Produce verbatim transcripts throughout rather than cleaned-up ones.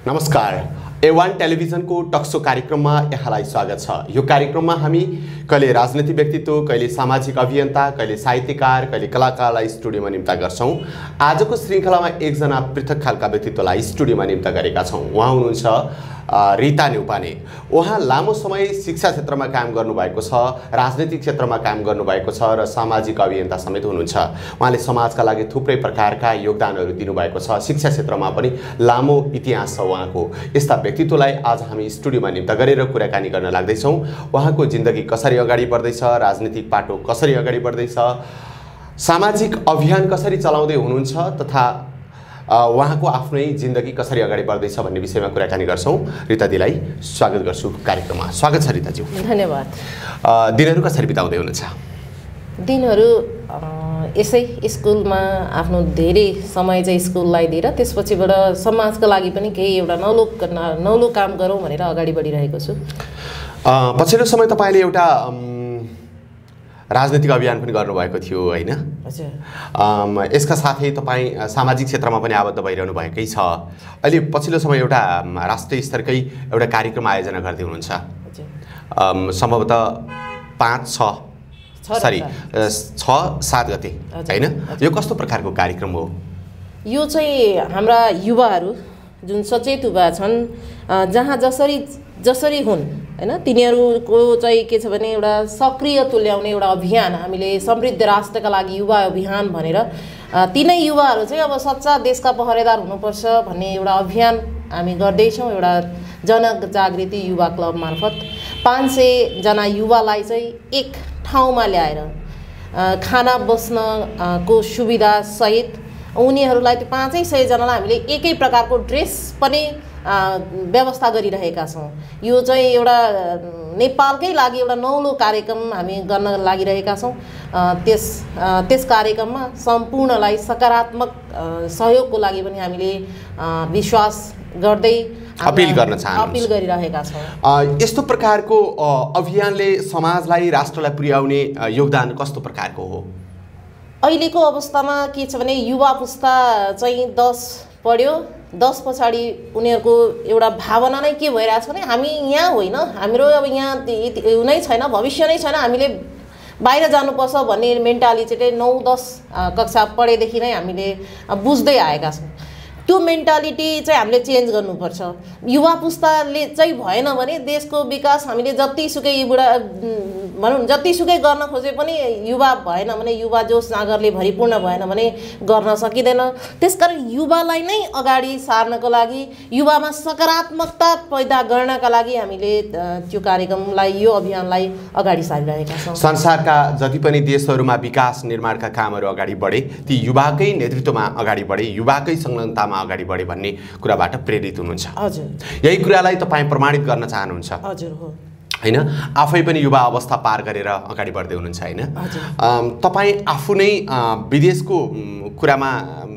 नमस्कार, ए वान टेलिभिजनको टक्सो कार्यक्रममा यहाँलाई स्वागत छ। यो कार्यक्रममा हामी कहिले राजनीतिक व्यक्तित्व, कहिले सामाजिक अभियन्ता, कहिले साहित्यकार, कहिले कलाकारलाई स्टुडियोमा निम्ता गर्छौं। आजको श्रृङ्खलामा एकजना पृथक खालका व्यक्तित्वलाई स्टुडियोमा निम्ता गरेका छौं। उहाँ हुनुहुन्छ रीता न्युपाने। उहाँ लामो समय शिक्षा क्षेत्रमा काम गर्नुभएको छ, राजनीतिक क्षेत्रमा काम गर्नुभएको छ र सामाजिक अभियन्ता समेत हुनुहुन्छ। उहाँले समाजका लागि थुप्रै प्रकारका योगदानहरू दिनुभएको छ। शिक्षा क्षेत्रमा पनि लामो इतिहास छ उहाँको। यस्ता व्यक्तित्वलाई आज हामी स्टुडियोमा निम्ता गरेर कुराकानी गर्न लाग्दैछौँ। उहाँको जिन्दगी कसरी अगाडि बढ्दैछ, राजनीतिक पाटो कसरी अगाडि बढ्दैछ, सामाजिक अभियान कसरी चलाउँदै हुनुहुन्छ तथा उहाँको आफ्नै जिन्दगी कसरी अगाडि बढ्दैछ भन्ने विषयमा कुराकानी गर्छौँ। रीता दिलाई स्वागत गर्छु कार्यक्रममा। स्वागत छ रीताज्यू। धन्यवाद। दिनहरू कसरी बिताउँदै हुनुहुन्छ? दिनहरू यसै स्कुलमा आफ्नो धेरै समय चाहिँ स्कुललाई दिएर त्यसपछिबाट समाजका लागि पनि केही एउटा नौलो नौलो काम गरौँ भनेर अगाडि बढिरहेको छु। पछिल्लो समय तपाईँले एउटा राजनीतिक अभियान पनि गर्नुभएको थियो होइन? हजुर। यसका साथै तपाईँ सामाजिक क्षेत्रमा पनि आबद्ध भइरहनु भएकै छ। अहिले पछिल्लो समय एउटा राष्ट्रिय स्तरकै एउटा कार्यक्रम आयोजना गर्दै हुनुहुन्छ। सम्भवतः पाँच छ सरी छ सात गते होइन? यो कस्तो प्रकारको कार्यक्रम हो? यो चाहिँ हाम्रा युवाहरू जुन सचेत युवा छन्, जहाँ जसरी जसरी हुन् हैन, तिनीहरूको चाहिँ के छ भने एउटा सक्रिय तुल्याउने एउटा अभियान हामीले समृद्ध राष्ट्रका लागि युवा अभियान भनेर तिनै युवाहरू चाहिँ अब सच्चा देशका पहरेदार हुनुपर्छ भन्ने एउटा अभियान हामी गर्दैछौँ। एउटा जनजागृति युवा क्लब मार्फत पाँच सय जना युवालाई चाहिँ एक ठाउँमा ल्याएर खाना बस्नको सुविधा सहित उनीहरूलाई त्यो पाँचै सय जनालाई हामीले एकै प्रकारको ड्रेस पनि व्यवस्था गरिरहेका छौँ। यो चाहिँ एउटा नेपालकै लागि एउटा नौलो कार्यक्रम हामी गर्न लागिरहेका छौँ। त्यस त्यस कार्यक्रममा सम्पूर्णलाई सकारात्मक सहयोगको लागि पनि हामीले विश्वास गर्दै अपिल गर्न चाहन्छु अपिल गरिरहेका छौँ। यस्तो प्रकारको अभियानले समाजलाई, राष्ट्रलाई पुर्याउने योगदान कस्तो प्रकारको हो? अहिलेको अवस्थामा के छ भने युवा पुस्ता चाहिँ दस पढ्यो, दस पछाडि उनीहरूको एउटा भावना नै के भइरहेछ भने हामी यहाँ होइन, हाम्रो अब यहाँ नै छैन, भविष्य नै छैन, हामीले बाहिर जानुपर्छ भन्ने मेन्टालिटी चाहिँ नौ दस कक्षा पढेदेखि नै हामीले बुझ्दै आएका छौँ। त्यो मेन्टालिटी चाहिँ हामीले चेन्ज गर्नुपर्छ। युवा पुस्ताले चाहिँ भएन भने देशको विकास हामीले जतिसुकै बुढा भनौँ जतिसुकै गर्न खोजे पनि युवा भएन भने, युवा जोस जाँगरले भरिपूर्ण भएन भने गर्न सकिँदैन। त्यसकारण युवालाई नै अगाडि सार्नको लागि, युवामा सकारात्मकता पैदा गर्नका लागि हामीले त्यो कार्यक्रमलाई, यो अभियानलाई अगाडि सारिरहेका छौँ। संसारका जति पनि देशहरूमा विकास निर्माणका कामहरू अगाडि बढे ती युवाकै नेतृत्वमा अगाडि बढे, युवाकै संलग्नतामा अगाडि बढे भन्ने कुराबाट प्रेरित हुनुहुन्छ। हजुर। यही कुरालाई तपाईँ प्रमाणित गर्न चाहनुहुन्छ? हजुर हो। हैन, आफै पनि युवा अवस्था पार गरेर अगाडि बढ्दै हुनुहुन्छ हैन? तपाईँ आफू नै विदेशको कुरामा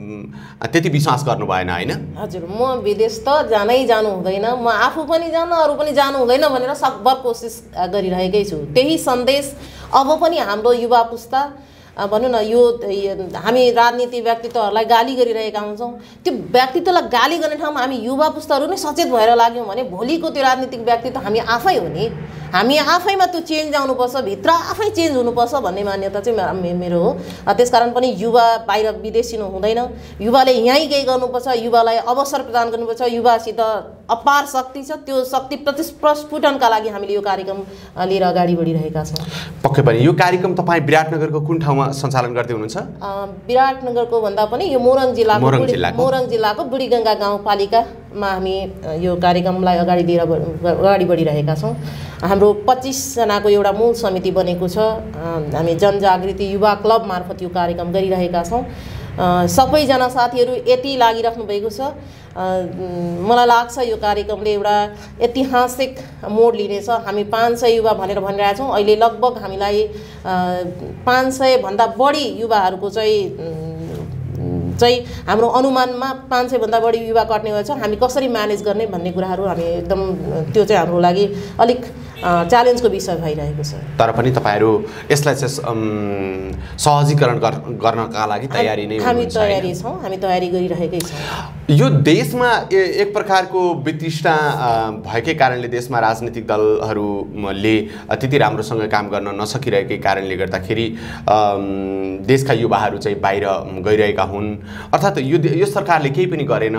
त्यति विश्वास गर्नु भएन हैन? हजुर, म विदेश त जानै जानु हुँदैन, म आफू पनि जान अरू पनि जानु हुँदैन भनेर सकभर कोसिस गरिरहेकै छु। त्यही सन्देश अब पनि हाम्रो युवा पुस्ता भनौँ न, यो हामी राजनीतिक व्यक्तित्वहरूलाई गाली गरिरहेका हुन्छौँ, त्यो व्यक्तित्वलाई गाली गर्ने ठाउँमा हामी युवा पुस्ताहरू नै सचेत भएर लाग्यौँ भने भोलिको त्यो राजनीतिक व्यक्तित्व हामी आफै हो नि। हामी आफैमा त्यो चेन्ज आउनुपर्छ, भित्र आफै चेन्ज हुनुपर्छ भन्ने मान्यता चाहिँ मेरो हो। त्यसकारण पनि युवा बाहिर विदेशिनु हुँदैन, युवाले यहीँ केही गर्नुपर्छ, युवालाई अवसर प्रदान गर्नुपर्छ। युवासित अपार शक्ति छ, त्यो शक्ति प्रस्फुटनका लागि हामीले यो कार्यक्रम लिएर अगाडि बढिरहेका छौँ। पक्कै पनि यो कार्यक्रम तपाईँ विराटनगरको कुन ठाउँमा सञ्चालन गर्दै हुनुहुन्छ? विराटनगरको भन्दा पनि यो मोरङ जिल्लाको मोरङ जिल्लाको बुढीगङ्गा गाउँपालिकामा हामी यो कार्यक्रमलाई अगाडि लिएर अगाडि बढिरहेका छौँ। हाम्रो पच्चिसजनाको एउटा मूल समिति बनेको छ। हामी जनजागृति युवा क्लब मार्फत यो कार्यक्रम गरिरहेका छौँ। सबैजना साथीहरू यति लागिराख्नु भएको छ। मलाई लाग्छ यो कार्यक्रमले एउटा ऐतिहासिक मोड लिनेछ। हामी पाँच सय युवा भनेर भनिरहेका छौँ, अहिले लगभग हामीलाई पाँच सय भन्दा बढी युवाहरूको चाहिँ चाहिँ हाम्रो अनुमानमा पाँच सय भन्दा बढी युवा कट्ने भएछ। हामी कसरी म्यानेज गर्ने भन्ने कुराहरू हामी एकदम त्यो चाहिँ हाम्रो लागि अलिक च्यालेन्जको विषय भइरहेको छ। तर पनि तपाईहरु यसलाई चाहिँ सहजीकरण गर्नका लागि तयारी नै हामी तयारी छौँ, हामी तयारी गरिरहेकै छौँ। यो देशमा एक प्रकारको वितृष्णा भएकै कारणले देशमा राजनीतिक दलहरूले त्यति राम्रोसँग काम गर्न नसकिरहेकै कारणले गर्दाखेरि देशका युवाहरू चाहिँ बाहिर गइरहेका हुन्, अर्थात् यो यो सरकारले केही पनि गरेन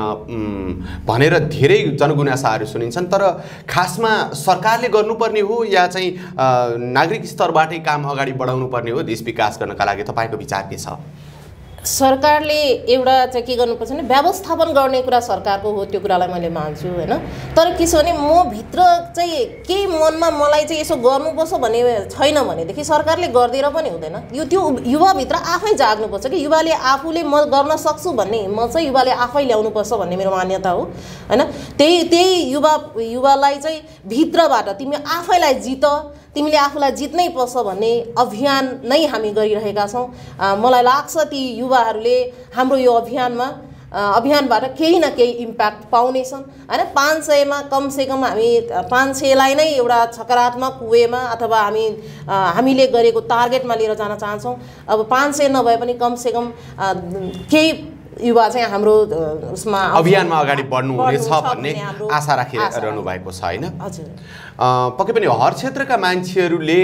भनेर धेरै जनगुनासाहरू सुनिन्छन्। तर खासमा सरकारले गर्नुपर्ने हो या चाहिँ नागरिक स्तरबाटै काम अगाडि बढाउनु पर्ने हो देश विकास गर्नका लागि? तपाईँको विचार के छ? सरकारले एउटा चाहिँ के गर्नुपर्छ भने व्यवस्थापन गर्ने कुरा सरकारको हो, त्यो कुरालाई मैले मान्छु हैन। तर के छ भने म भित्र चाहिँ केही मनमा मलाई चाहिँ यसो गर्नुपर्छ भन्ने छैन भनेदेखि सरकारले गर्दिएर पनि हुँदैन। यो त्यो युवाभित्र आफै जाग्नुपर्छ कि युवाले आफूले म गर्न सक्छु भन्ने हिम्मत चाहिँ युवाले आफै ल्याउनुपर्छ भन्ने मेरो मान्यता हो हैन। त्यही त्यही युवा युवालाई चाहिँ भित्रबाट तिमी आफैलाई जित, तिमीले आफूलाई जित्नै पर्छ भन्ने अभियान नै हामी गरिरहेका छौँ। मलाई लाग्छ ती युवाहरूले हाम्रो यो अभियानमा अभियानबाट केही न केही इम्प्याक्ट पाउनेछन् हैन। पाँच सयमा कमसेकम हामी पाँच सयलाई नै एउटा सकारात्मक वेमा अथवा हामी हामीले गरेको टार्गेटमा लिएर जान चाहन्छौँ। अब पाँच सय नभए पनि कमसेकम केही युवा चाहिँ हाम्रो उसमा अभियानमा अगाडि बढ्नु हुनेछ भन्ने आशा राखिरहनु भएको छ हैन। हजुर, पक्कै पनि हर क्षेत्रका मान्छेहरूले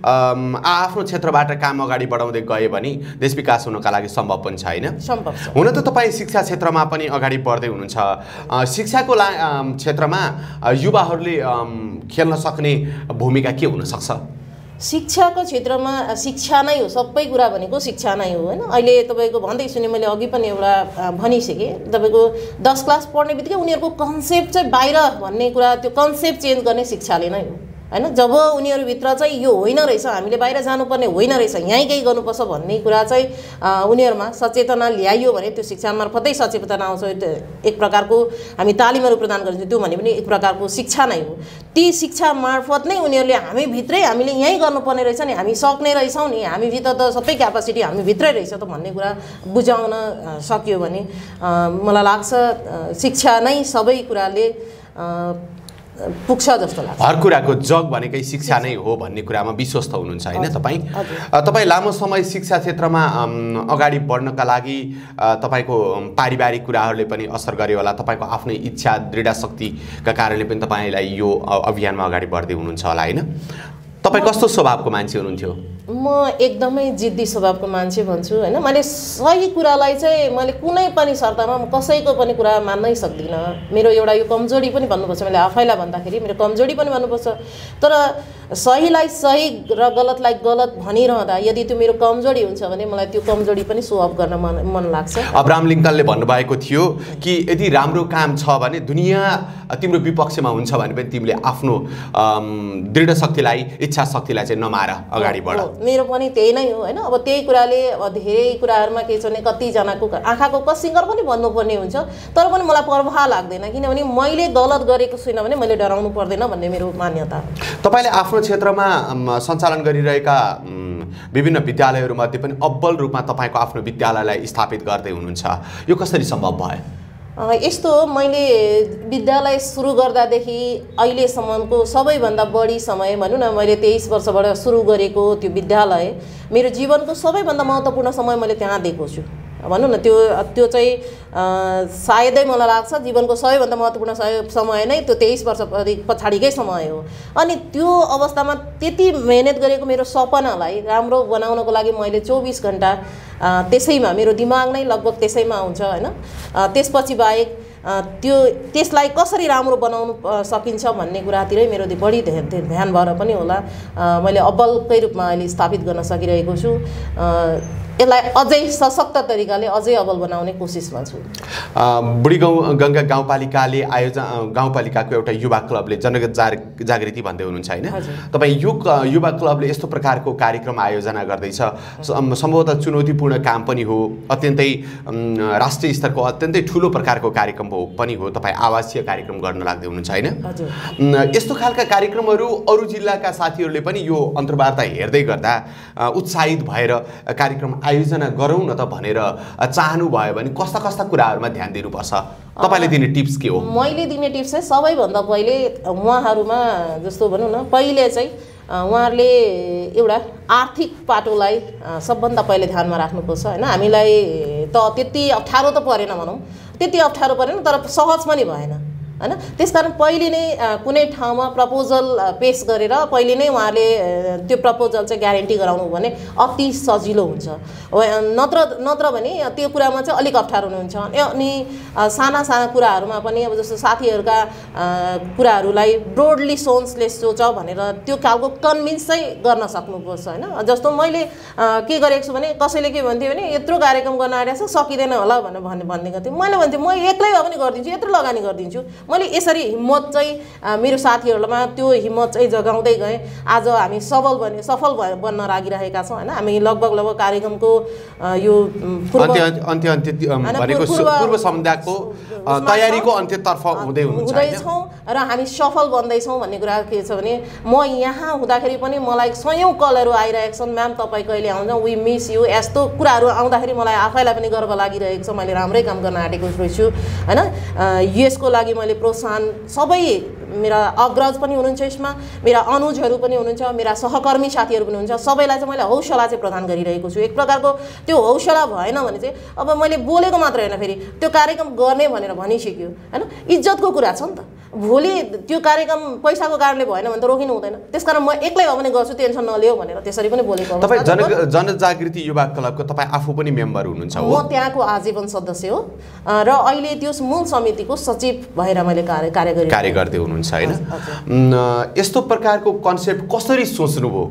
आफ्नो क्षेत्रबाट काम अगाडि बढाउँदै गए भने देश विकास हुनका लागि सम्भव पनि छ हैन। सम्भव छ। हुन त तपाईँ शिक्षा क्षेत्रमा पनि अगाडि बढ्दै हुनुहुन्छ। शिक्षाको क्षेत्रमा युवाहरूले खेल्न सक्ने भूमिका के हुन सक्छ? शिक्षाको क्षेत्रमा शिक्षा नै हो, सबै कुरा भनेको शिक्षा नै हो हैन। अहिले तपाईँको भन्दै सुने मैले अघि पनि एउटा भनिसकेँ, तपाईँको दस क्लास पढ्ने बित्तिकै उनीहरूको कन्सेप्ट चाहिँ बाहिर भन्ने कुरा, त्यो कन्सेप्ट चेन्ज गर्ने शिक्षाले नै हो हैन। जब उनीहरूभित्र चाहिँ यो होइन रहेछ, हामीले बाहिर जानुपर्ने होइन रहेछ, यहीँ केही गर्नुपर्छ भन्ने कुरा चाहिँ उनीहरूमा सचेतना ल्याइयो भने त्यो शिक्षा मार्फतै सचेतना आउँछ। एक प्रकारको हामी तालिमहरू प्रदान गर्छौँ, त्यो भने पनि एक प्रकारको शिक्षा नै हो। ती शिक्षा मार्फत नै उनीहरूले हामी भित्रै हामीले यहीँ गर्नुपर्ने रहेछ नि, हामी सक्ने रहेछौँ नि, हामीभित्र त सबै क्यापासिटी हामी भित्रै रहेछ त भन्ने कुरा बुझाउन सक्यो भने मलाई लाग्छ शिक्षा नै सबै कुराले पुग्छ जस्तो लाग्छ। हर कुराको जग भनेकै शिक्षा नै हो भन्ने कुरामा विश्वस्त हुनुहुन्छ हैन तपाईँ? तपाईँ लामो समय शिक्षा क्षेत्रमा अगाडि बढ्नका लागि तपाईँको पारिवारिक कुराहरूले पनि असर गर्यो होला, तपाईँको आफ्नै इच्छा दृढ शक्तिका कारणले पनि तपाईँलाई यो अभियानमा अगाडि बढ्दै हुनुहुन्छ होला हैन? तपाईँ कस्तो स्वभावको मान्छे हुनुहुन्थ्यो? म एकदमै जिद्दी स्वभावको मान्छे भन्छु हैन। मैले सही कुरालाई चाहिँ मैले कुनै पनि शर्तमा म कसैको पनि कुरा मान्नै सक्दिनँ। मेरो एउटा यो कमजोरी पनि भन्नुपर्छ, मैले आफैलाई भन्दाखेरि मेरो कमजोरी पनि भन्नुपर्छ। तर सहीलाई सही र गलतलाई गलत भनिरहँदा यदि त्यो मेरो कमजोरी हुन्छ भने मलाई त्यो कमजोरी पनि सो अफ गर्न मन मन लाग्छ। अब्राहम लिङ्कनले भन्नुभएको थियो कि यदि राम्रो काम छ भने दुनियाँ तिम्रो विपक्षमा हुन्छ भने पनि तिमीले आफ्नो दृढ शक्तिलाई, इच्छा शक्तिलाई चाहिँ नमार, अगाडि बढ। मेरो पनि त्यही नै हो हैन। अब त्यही कुराले अब धेरै कुराहरूमा के छ भने कतिजनाको आँखाको कसिङ्गर पनि भन्नुपर्ने हुन्छ, तर पनि मलाई परवाह लाग्दैन, किनभने मैले गलत गरेको छुइनँ भने मैले डराउनु पर्दैन भन्ने मेरो मान्यता हो। तपाईँले आफ्नो क्षेत्रमा सञ्चालन गरिरहेका विभिन्न विद्यालयहरूमध्ये पनि अब्बल रूपमा तपाईँको आफ्नो विद्यालयलाई स्थापित गर्दै हुनुहुन्छ, यो कसरी सम्भव भयो? यस्तो हो, मैले विद्यालय सुरु गर्दादेखि अहिलेसम्मको सबैभन्दा बढी समय भनौँ न, मैले तेइस वर्षबाट सुरु गरेको त्यो विद्यालय मेरो जीवनको सबैभन्दा महत्त्वपूर्ण समय मैले त्यहाँ दिएको छु भनौँ न। त्यो त्यो चाहिँ सायदै मलाई लाग्छ जीवनको सबैभन्दा महत्त्वपूर्ण समय नै त्यो तेइस वर्ष पछाडिकै समय हो। अनि त्यो अवस्थामा त्यति मेहनत गरेको मेरो सपनालाई राम्रो बनाउनको लागि मैले चौबिस घन्टा त्यसैमा मेरो दिमाग नै लगभग त्यसैमा हुन्छ हैन। त्यसपछि बाहेक त्यो त्यसलाई कसरी राम्रो बनाउनु सकिन्छ भन्ने कुरातिरै मेरो बढी ध्यान भएर पनि होला मैले अब्बलकै रूपमा अहिले स्थापित गर्न सकिरहेको छु। यसलाई अझै सशक्त तरिकाले अझै अब्बल बनाउने कोसिसमा छु। बुढी गाउँ गङ्गा गाउँपालिकाले आयोजन गाउँपालिकाको एउटा युवा क्लबले जनगत जागृति भन्दै हुनुहुन्छ हैन? तपाईँ यो युवा क्लबले यस्तो प्रकारको कार्यक्रम आयोजना गर्दैछ, सम्भवतः चुनौतीपूर्ण काम पनि हो, अत्यन्तै राष्ट्रिय स्तरको अत्यन्तै ठुलो प्रकारको कार्यक्रम पनि हो। तपाईँ आवासीय कार्यक्रम गर्न लाग्दै हुनुहुन्छ हैन? यस्तो खालका कार्यक्रमहरू अरू जिल्लाका साथीहरूले पनि यो अन्तर्वार्ता हेर्दै गर्दा उत्साहित भएर कार्यक्रम आयोजना गरौँ न त भनेर चाहनु भयो भने कस्ता कस्ता कुराहरूमा ध्यान दिनुपर्छ तपाईले दिने टिप्स के हो? मैले दिने टिप्स चाहिँ सबैभन्दा पहिले उहाँहरूमा जस्तो भनौँ न पहिले चाहिँ उहाँहरूले एउटा आर्थिक पाटोलाई सबभन्दा पहिले ध्यानमा राख्नुपर्छ हैन। हामीलाई त त्यति अप्ठ्यारो त परेन भनौँ, त्यति अप्ठ्यारो परेन तर सहज पनि भएन हैन। त्यसकारण पहिले नै कुनै ठाउँमा प्रपोजल पेश गरेर पहिले नै उहाँले त्यो प्रपोजल चाहिँ ग्यारेन्टी गराउनु भने अति सजिलो हुन्छ। नत्र नत्र भने त्यो कुरामा चाहिँ अलिक अप्ठ्यारो हुन्छ। अनि साना साना कुराहरूमा पनि अब जस्तो साथीहरूका कुराहरूलाई ब्रोडली सोन्सलेस सोच भनेर त्यो खालको कन्भिन्स चाहिँ गर्न सक्नुपर्छ हैन। जस्तो मैले के गरेको छु भने कसैले के भन्थ्यो भने यत्रो कार्यक्रम गर्न आइरहेको छ सकिँदैन होला भनेर भन्ने भन्ने गर्थ्यो। मैले भन्थेँ म एक्लै भए पनि गरिदिन्छु, यत्रो लगानी गरिदिन्छु। मैले यसरी हिम्मत चाहिँ मेरो साथीहरुमा त्यो हिम्मत चाहिँ जगाउँदै गए। आज हामी सफल बने सफल बन्न लागिरहेका छौं हैन। हामी लगभग लगभग कार्यक्रमको यो अन्त्य अन्त्य अन्त्य भनेको पूर्व सन्ध्याको तयारीको अन्त्यतर्फ हुँदै हुनुहुन्छ हैन र हामी सफल बन्दै छौं भन्ने कुरा के छ भने म यहाँ हुँदाखेरि पनि मलाई सयौं कलहरु आइरहेका छन्। म्याम तपाई कहिले आउँछ, वी मिस यु, यस्तो कुराहरु आउँदाखेरि मलाई आफैलाई पनि गर्व लागिरहेको छ। मैले राम्रै काम गर्न आँटेको छु हैन। यसको लागि मैले प्रोत्साहन सबै मेरा अग्रज पनि हुनुहुन्छ, यसमा मेरा अनुजहरू पनि हुनुहुन्छ, मेरा सहकर्मी साथीहरू पनि हुनुहुन्छ। सबैलाई चाहिँ मैले हौसला चाहिँ प्रदान गरिरहेको छु। एक प्रकारको त्यो हौसला भएन भने चाहिँ अब मैले बोलेको मात्र हैन, फेरि त्यो कार्यक्रम गर्ने भनेर भनिसक्यो हैन। इज्जतको कुरा छ नि त। भोलि त्यो कार्यक्रम पैसाको कारणले भएन भने त रोकिनु हुँदैन। त्यसकारण म एक्लै भए पनि गर्छु, टेन्सन नलियो भनेर त्यसरी पनि बोलेको। तपाई जन जनजागृति युवा क्लबको तपाई आफू पनि मेम्बर हुनुहुन्छ हो? म त्यहाँको आजीवन सदस्य हो र अहिले त्यो मूल समितिको सचिव भएर मैले कार्य कार्य गरि कार्य गर्दै हुनुहुन्छ हैन। यस्तो प्रकारको कन्सेप्ट कसरी सोच्नुभयो?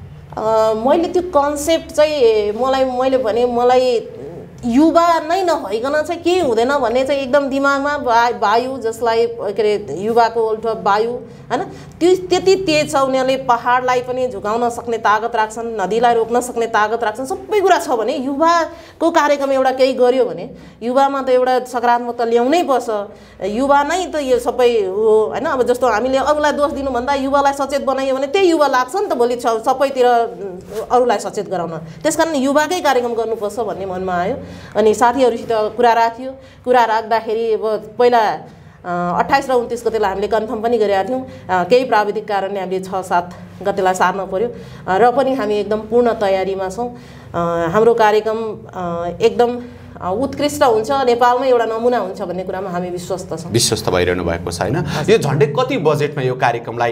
मैले त्यो कन्सेप्ट चाहिँ मलाई मैले भने मलाई युवा नै नभइकन चाहिँ के हुँदैन भन्ने चाहिँ एकदम दिमागमा वायु जसलाई के अरे युवाको उल्टो वायु हैन, त्यो त्यति तेज छ। उनीहरूले पहाडलाई पनि झुकाउन सक्ने तागत राख्छन्, नदीलाई रोक्न सक्ने तागत राख्छन्, सबै कुरा छ भने युवाको कार्यक्रम एउटा केही गर्यो भने युवामा त एउटा सकारात्मकता ल्याउनै पर्छ। युवा नै त यो सबै हो हैन। अब जस्तो हामीले अरूलाई दोष दिनुभन्दा युवालाई सचेत बनाइयो भने त्यही युवा लाग्छ नि त भोलि सबैतिर अरूलाई सचेत गराउन। त्यसकारण युवाकै कार्यक्रम गर्नुपर्छ भन्ने मनमा आयो। अनि साथीहरुसित कुरा राख्यो। कुरा राख्दाखेरि अब पहिला अट्ठाइस र उन्तीस गतेलाई हामीले कन्फर्म पनि गरेका थियौँ। केही प्राविधिक कारणले हामीले छ सात गतेलाई सार्न पर्यो र पनि हामी एकदम पूर्ण तयारीमा छौँ। हाम्रो कार्यक्रम एकदम उत्कृष्ट हुन्छ, नेपालमै एउटा नमुना हुन्छ भन्ने कुरामा हामी विश्वस्त छौँ। विश्वस्त भइरहनु भएको छ हैन। यो झन्डै कति बजेटमा यो कार्यक्रमलाई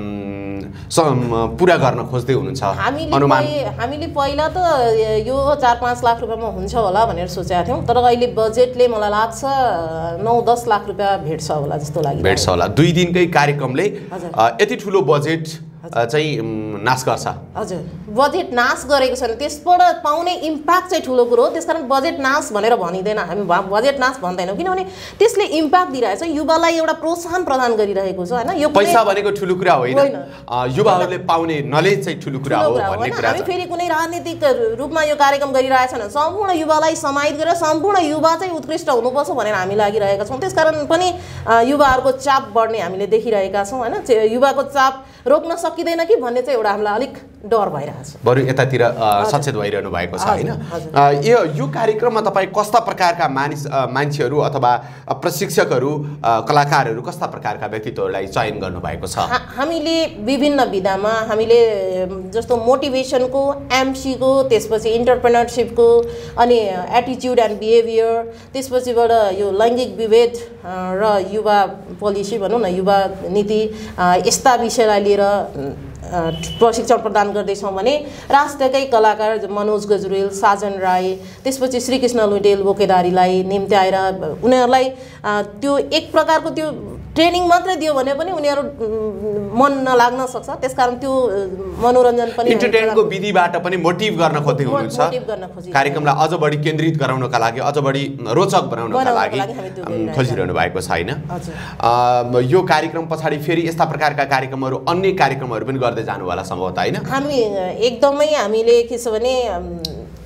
पूरा गर्न खोज्दै हुनुहुन्छ अनुमान? हामीले पहिला त यो चार पाँच लाख रुपैयाँमा हुन्छ होला भनेर सोचेका थियौँ, तर अहिले बजेटले मलाई लाग्छ नौ दस लाख रुपैयाँ भेट्छ होला जस्तो लाग्यो। भेट्छ होला। दुई दिनकै कार्यक्रमले यति ठुलो बजेट चाहिँ नाश गर्छ? हजुर, बजेट नाश गरेको छैन, त्यसबाट पाउने इम्प्याक्ट चाहिँ ठुलो कुरो हो। त्यसकारण बजेट नाश भनेर भनिँदैन, हामी बजेट नाश भन्दैनौँ, किनभने त्यसले इम्प्याक्ट दिइरहेछ, युवालाई एउटा प्रोत्साहन प्रदान गरिरहेको छ हैन। यो पैसा भनेको ठुलो कुरा होइन, युवाहरूले पाउने नलेज चाहिँ ठुलो कुरा हो भन्ने कुरा। हामी फेरि कुनै राजनीतिक रूपमा यो कार्यक्रम गरिरहेछौँ, सम्पूर्ण युवालाई समाहित गरेर सम्पूर्ण युवा चाहिँ उत्कृष्ट हुनुपर्छ भनेर हामी लागिरहेका छौँ। त्यसकारण पनि युवाहरूको चाप बढ्ने हामीले देखिरहेका छौँ हैन। युवाको चाप रोक्न सकिँदैन कि भन्ने चाहिँ एउटा हामीलाई अलिक डर भइरहेछ। बरु यतातिर सचेत भइरहनु भएको छ हैन। यो यो कार्यक्रममा तपाईँ कस्ता प्रकारका मानिस मान्छेहरू अथवा प्रशिक्षकहरू कलाकारहरू कस्ता प्रकारका व्यक्तित्वहरूलाई चयन गर्नुभएको छ? हामीले विभिन्न विधामा हामीले जस्तो मोटिभेसनको, एमसीको, त्यसपछि इन्टरप्रेन्योरसिपको, अनि एटिट्युड एन्ड बिहेभियर, त्यसपछिबाट यो लैङ्गिक विभेद र युवा पोलिसी भनौँ न, युवा नीति, यस्ता विषयलाई लिएर प्रशिक्षण प्रदान गर्दैछौँ भने राष्ट्रकै कलाकार मनोज गजुरेल, साजन राई, त्यसपछि श्रीकृष्ण लुइटेल बोकेदारीलाई निम्त्याएर उनीहरूलाई त्यो एक प्रकारको त्यो ट्रेनिङ मात्रै दियो भने पनि उनीहरू मन नलाग्न सक्छ। त्यसकारण त्यो मनोरञ्जन पनि इन्टरटेनमेन्टको विधिबाट पनि मोटिभ गर्न खोज्दै हुनुहुन्छ। कार्यक्रमलाई अझ बढी केन्द्रित गराउनका लागि, अझ बढी रोचक बनाउनका लागि खोजिरहनु भएको छ हैन। यो कार्यक्रम पछाडि फेरि यस्ता प्रकारका कार्यक्रमहरू, अन्य कार्यक्रमहरू पनि गर्दै जानु होला सम्भवतः हैन? हामी एकदमै हामीले के छ भने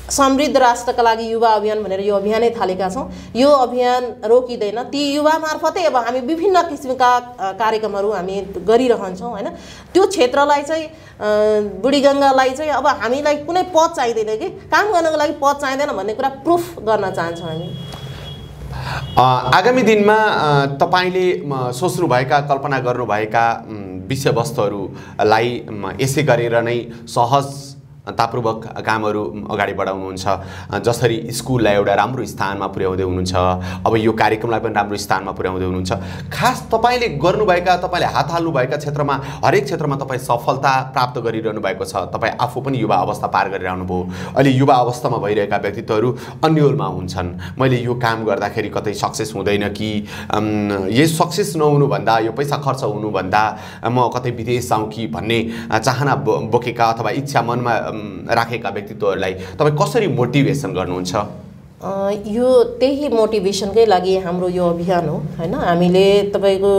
समृद्ध राष्ट्रका लागि युवा अभियान भनेर यो अभियानै थालेका छौँ। यो अभियान रोकिँदैन, ती युवा मार्फतै अब हामी विभिन्न किसिमका कार्यक्रमहरू हामी गरिरहन्छौँ होइन। त्यो क्षेत्रलाई चाहिँ बुढीगङ्गालाई चाहिँ अब हामीलाई कुनै पद चाहिँदैन कि काम गर्नको लागि पद चाहिँदैन भन्ने कुरा प्रुफ गर्न चाहन्छौँ हामी। आगामी दिनमा तपाईँले सोच्नुभएका कल्पना गर्नुभएका विषयवस्तुहरूलाई यसै गरेर नै सहज तापूर्वक कामहरू अगाडि बढाउनुहुन्छ, जसरी स्कुललाई एउटा राम्रो स्थानमा पुर्याउँदै हुनुहुन्छ, अब यो कार्यक्रमलाई पनि राम्रो स्थानमा पुर्याउँदै हुनुहुन्छ। खास तपाईँले गर्नुभएका तपाईँले हात हाल्नुभएका क्षेत्रमा हरेक क्षेत्रमा तपाईँ सफलता प्राप्त गरिरहनु भएको छ। तपाईँ आफू पनि युवा अवस्था पार गरिरहनु भयो। अहिले युवा अवस्थामा भइरहेका व्यक्तित्वहरू अन्यलमा हुन्छन्, मैले यो काम गर्दाखेरि कतै सक्सेस हुँदैन कि यो सक्सेस नहुनुभन्दा यो पैसा खर्च हुनुभन्दा म कतै विदेश जाउँ कि भन्ने चाहना बोकेका अथवा इच्छा मनमा राखेका व्यक्तित्वहरूलाई तपाईँ कसरी मोटिभेसन गर्नुहुन्छ? यो त्यही मोटिभेसनकै लागि हाम्रो यो अभियान हो होइन। हामीले तपाईँको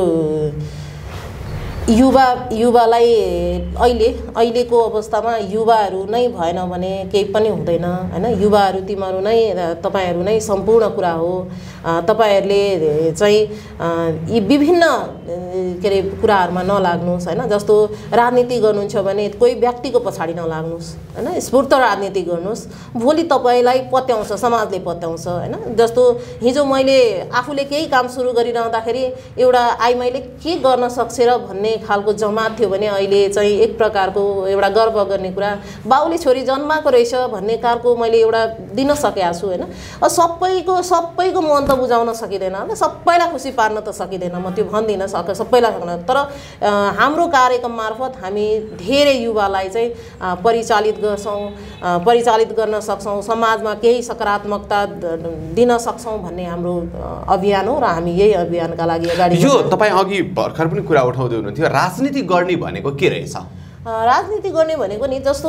युवा युवालाई अहिले अहिलेको अवस्थामा युवाहरू नै भएन भने केही पनि हुँदैन होइन। युवाहरू तिमीहरू नै तपाईँहरू नै सम्पूर्ण कुरा हो। तपाईँहरूले चाहिँ यी विभिन्न के अरे कुराहरूमा नलाग्नुहोस् होइन। जस्तो राजनीति गर्नुहुन्छ भने कोही व्यक्तिको पछाडि नलाग्नुहोस् होइन, स्फूर्त राजनीति गर्नुहोस्। भोलि तपाईँलाई पत्याउँछ, समाजले पत्याउँछ होइन। जस्तो हिजो मैले आफूले केही काम सुरु गरिरहँदाखेरि एउटा आई मैले के गर्न सक्छ र भन्ने खालको जमात थियो भने अहिले चाहिँ एक प्रकारको एउटा गर्व गर्ने कुरा बाउले छोरी जन्माएको रहेछ भन्ने खालको मैले एउटा दिन सकेको छु होइन। सबैको सबैको मन त बुझाउन सकिँदैन होइन, सबैलाई खुसी पार्न त सकिँदैन, म त्यो भन्दिनँ सक सबैलाई सक्दैन। तर हाम्रो कार्यक्रम मार्फत हामी धेरै युवालाई चाहिँ परिचालित गर्छौँ, परिचालित गर्न सक्छौँ, समाजमा केही सकारात्मकता दिन सक्छौँ भन्ने हाम्रो अभियान हो र हामी यही अभियानका लागि अगाडि। यो तपाईँ अघि भर्खर पनि कुरा उठाउँदै हुनुहुन्थ्यो, राजनीति गर्ने भनेको के रहेछ? राजनीति गर्ने भनेको नि जस्तो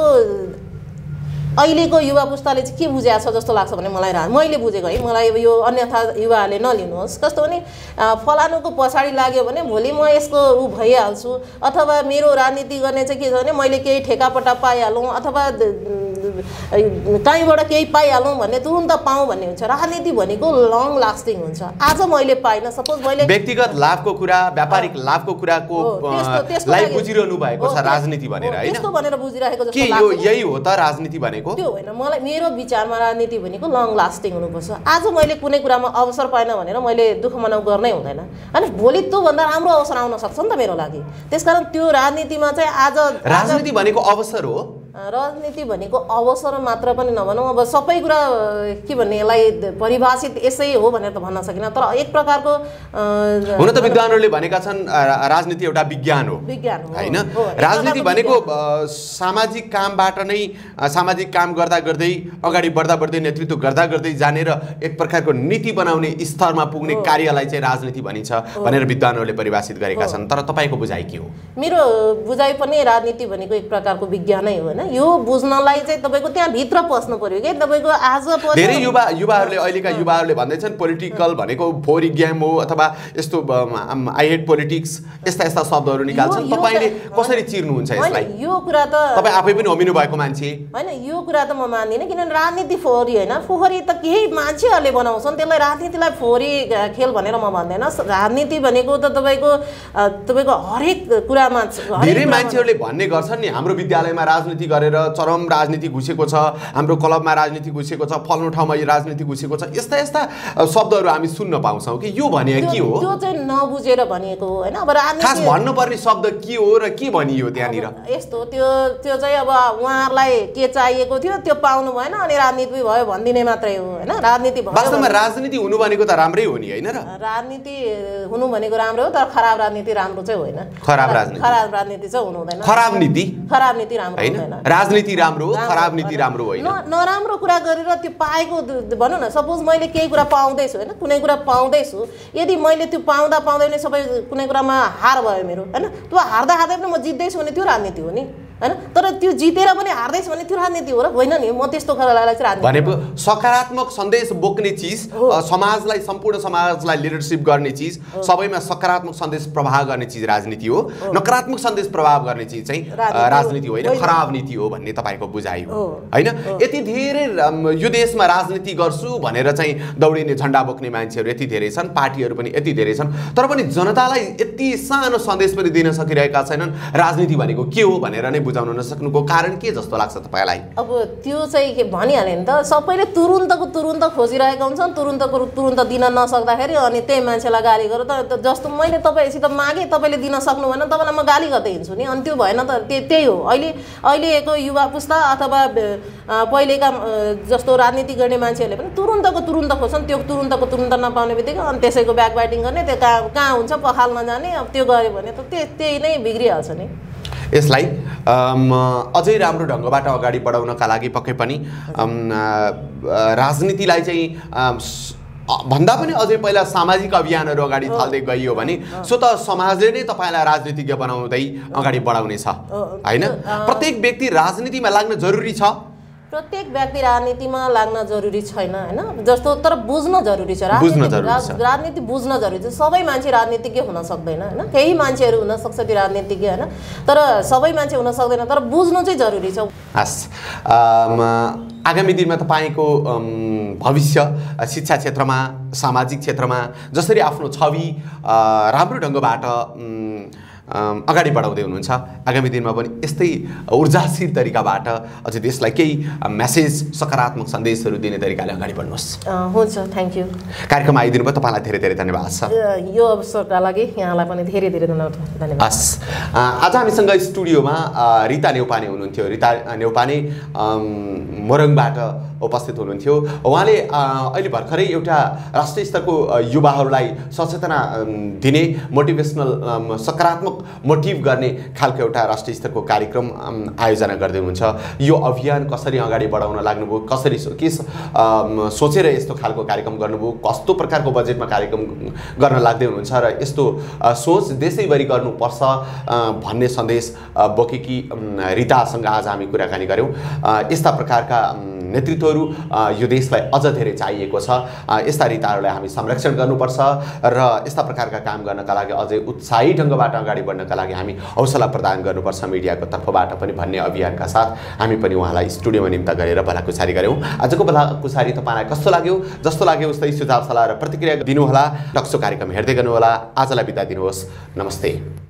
अहिलेको युवा पुस्ताले चाहिँ के बुझाएको छ जस्तो लाग्छ भने मलाई रा मैले बुझेको है, मलाई यो अन्यथा युवाहरूले नलिनुहोस्। कस्तो भने फलानुको पछाडि लाग्यो भने भोलि म यसको ऊ भइहाल्छु, अथवा मेरो राजनीति गर्ने चाहिँ के छ भने मैले केही ठेकापट्टा पाइहालौँ अथवा कहीँबाट केही पाइहालौँ भन्ने तुरुन्त पाऊँ भन्ने हुन्छ। राजनीति भनेको लङ लास्टिङ हुन्छ। आज मैले पाइनँ, सपोज मैले व्यक्तिगत लाभको कुरा, व्यापारिक लाभको कुराको लाई बुझिरहनु भएको छ राजनीति भनेर हैन? त्यस्तो भनेर बुझिरहेको जस्तो के यो यही हो त राजनीति भनेको? त्यो होइन, मलाई मेरो विचारमा राजनीति भनेको लङ लास्टिङ हुनुपर्छ। आज मैले कुनै कुरामा अवसर पाइनँ भनेर मैले दुःख मनाउ गर्नै हुँदैन होइन। भोलि त्योभन्दा राम्रो अवसर आउन सक्छ नि त मेरो लागि। त्यसकारण त्यो राजनीतिमा चाहिँ आज राजनीति भनेको अवसर हो। राजनीति भनेको अवसर मात्र पनि नभनौँ, अब सबै कुरा के भन्ने यसलाई परिभाषित यसै हो भनेर त भन्न सकिनँ। तर एक प्रकारको हुन त विद्वानहरूले भनेका छन् राजनीति एउटा विज्ञान हो, विज्ञान हो हैन? राजनीति भनेको सामाजिक कामबाट नै सामाजिक काम गर्दा गर्दै अगाडि बढ्दा बढ्दै नेतृत्व गर्दा गर्दै जाने र एक प्रकारको नीति बनाउने स्तरमा पुग्ने कार्यलाई चाहिँ राजनीति भनिन्छ भनेर विद्वानहरूले परिभाषित गरेका छन्। तर तपाईँको बुझाइ के हो? मेरो बुझाइ पनि राजनीति भनेको एक प्रकारको विज्ञानै हो होइन। यो बुझ्नलाई चाहिँ तपाईँको त्यहाँ भित्र पस्नु पर्यो कि तपाईँको आज धेरै युवा युवाहरूले अहिलेका युवाहरूले भन्दैछन् पोलिटिकल भनेको फोरी गेम हो अथवा यस्तो आई हेट पोलिटिक्स यस्ता यस्ता शब्दहरू निकाल्छन्। तपाईँले कसरी चिर्नुहुन्छ यसलाई? यो कुरा त तपाईँ आफै पनि होमिनु भएको मान्छे होइन, यो कुरा त म मान्दिनँ। किनभने राजनीति फोहोरी होइन, फोहोरी त केही मान्छेहरूले बनाउँछन्, त्यसलाई राजनीतिलाई फोहोरी खेल भनेर म भन्दैन। राजनीति भनेको त तपाईँको तपाईँको हरेक कुरामा धेरै मान्छेहरूले भन्ने गर्छन् नि, हाम्रो विद्यालयमा राजनीति गरेर चरम राजनीति घुसेको छ, हाम्रो क्लबमा राजनीति घुसेको छ, फल्नु ठाउँमा यो राजनीति घुसेको छ, यस्ता यस्ता शब्दहरू हामी सुन्न पाउँछौँ कि यो भने के हो? त्यो चाहिँ नबुझेर भनिएको हो होइन। अब राजनीति खास भन्नुपर्ने शब्द के हो र के भनियो त्यहाँनिर? यस्तो त्यो त्यो चाहिँ अब उहाँहरूलाई के चाहिएको थियो त्यो पाउनु भएन अनि राजनीति भयो भनिदिने मात्रै हो होइन। राजनीति वास्तवमा राजनीति हुनु भनेको त राम्रै हो नि होइन र? राजनीति हुनु भनेको राम्रो हो, तर खराब राजनीति राम्रो चाहिँ होइन। खराब राजनीति खराब राजनीति चाहिँ हुनु हुँदैन। खराब नीति खराब नीति राम्रो हुँदैन। राजनीति राम्रो हो, खराब नीति राम्रो होइन। नराम्रो कुरा गरेर त्यो पाएको भनौँ न, सपोज मैले केही कुरा पाउँदैछु होइन, कुनै कुरा पाउँदैछु, यदि मैले त्यो पाउँदा पाउँदै नै सबै कुनै कुरामा हार भयो मेरो होइन, त्यो हार्दा हार्दै पनि म जित्दैछु भने त्यो राजनीति हो नि हैन तर त्यो जितेर पनि हार्दैछ भने त्यो राजनीति हो र होइन नि म त्यस्तो खाललाई चाहिँ राजनीति भनेको सकारात्मक सन्देश बोक्ने चिज समाजलाई सम्पूर्ण समाजलाई लिडरशिप गर्ने चिज सबैमा सकारात्मक सन्देश प्रभाव गर्ने चिज राजनीति हो नकारात्मक सन्देश प्रभाव गर्ने चिज चाहिँ राजनीति होइन खराब नीति हो भन्ने तपाईको बुझाइ हो हैन यति धेरै यो देशमा राजनीति गर्छु भनेर चाहिँ दौडिने झण्डा बोक्ने मान्छेहरू यति धेरै छन् पार्टीहरू पनि यति धेरै छन् तर पनि जनतालाई यति सानो सन्देश पनि दिन सकिरहेका छैनन् राजनीति भनेको के हो भनेर नै बुझाउन नसक्नुको कारण के जस्तो लाग्छ तपाईलाई अब त्यो चाहिँ के भनिहाले नि त सबैले तुरुन्तको तुरुन्त खोजिरहेका हुन्छन् तुरुन्तको तुरुन्त दिन नसक्दाखेरि अनि त्यही मान्छेलाई गाली गर त जस्तो मैले तपाईँसित मागे तपाईँले दिन सक्नु भएन तपाईँलाई म गाली गर्दै हिँड्छु नि अनि त्यो भएन त त्यही हो अहिले अहिलेको युवा पुस्ता अथवा पहिलेका जस्तो राजनीति गर्ने मान्छेहरूले पनि तुरुन्तको तुरुन्त खोज्छन् त्यो तुरुन्तको तुरुन्त नपाउने बित्तिकै अनि त्यसैको ब्याक बाइटिङ गर्ने त्यो कहाँ कहाँ हुन्छ पखाल नजाने अब त्यो गऱ्यो भने त त्यही नै बिग्रिहाल्छ नि यसलाई अझै राम्रो ढङ्गबाट अगाडि बढाउनका लागि पक्कै पनि राजनीतिलाई चाहिँ भन्दा पनि अझै पहिला सामाजिक अभियानहरू अगाडि थाल्दै गइयो भने सो त समाजले नै तपाईँलाई राजनीतिज्ञ बनाउँदै अगाडि बढाउनेछ हैन प्रत्येक व्यक्ति राजनीतिमा लाग्न जरुरी छ प्रत्येक व्यक्ति राजनीतिमा लाग्न जरुरी छैन हैन जस्तो तर बुझ्न जरुरी छ राजनीति राजनीति बुझ्न जरुरी छ सबै मान्छे राजनीतिज्ञ हुन सक्दैन हैन केही मान्छेहरू हुन सक्छ त्यो राजनीतिज्ञ हैन तर सबै मान्छे हुन सक्दैन तर बुझ्नु चाहिँ जरुरी छ हस् आगामी दिनमा तपाईको भविष्य शिक्षा क्षेत्रमा सामाजिक क्षेत्रमा जसरी आफ्नो छवि राम्रो ढङ्गबाट अगाडि बढाउँदै हुनुहुन्छ आगामी दिनमा पनि यस्तै ऊर्जाशील तरिकाबाट अझै देशलाई केही मेसेज सकारात्मक सन्देशहरू दिने तरिकाले अगाडि बढ्नुहोस् हुन्छ थ्यांक यू कार्यक्रममा आइदिनु भयो तपाईलाई धेरै धेरै धन्यवाद छ यो अवसरका लागि यहाँलाई पनि धेरै धेरै धन्यवाद हस् आज हामीसँग स्टुडियोमा रिता नेउपाने हुनुहुन्थ्यो रिता नेउपाने मोरङबाट उपस्थित हुनुहुन्थ्यो उहाँले अहिले भर्खरै एउटा राष्ट्रिय स्तरको युवाहरूलाई सचेतना दिने मोटिभेसनल सकारात्मक मोटिभ गर्ने खालको एउटा राष्ट्रिय स्तरको कार्यक्रम आयोजना गर्दै हुनुहुन्छ यो अभियान कसरी अगाडि बढाउन लाग्नुभयो कसरी के सोचेर यस्तो खालको कार्यक्रम गर्नुभयो कस्तो प्रकारको बजेटमा कार्यक्रम गर्न लाग्दै हुनुहुन्छ र यस्तो सोच देशैभरि गर्नुपर्छ भन्ने सन्देश बोकेकी रितासँग आज हामी कुराकानी गर्यौं यस्ता प्रकारका नेतृत्वहरू यो देशलाई अझ धेरै चाहिएको छ यस्ता रिताहरूलाई हामी संरक्षण गर्नुपर्छ र यस्ता प्रकारका काम गर्नका लागि अझै उत्साही ढङ्गबाट अगाडि बढ्नका लागि हामी हौसला प्रदान गर्नुपर्छ मिडियाको तर्फबाट पनि भन्ने अभियानका साथ हामी पनि उहाँलाई स्टुडियोमा निम्ता गरेर भलाकुसारी गर्यौं आजको भलाकुसारी तपाईलाई कस्तो लाग्यो जस्तो लाग्यो उस्तै सुझाव सल्लाह र प्रतिक्रिया दिनुहोला टक्सो कार्यक्रम हेर्दै गर्नुहोला आजलाई बिदा दिनुहोस् नमस्ते।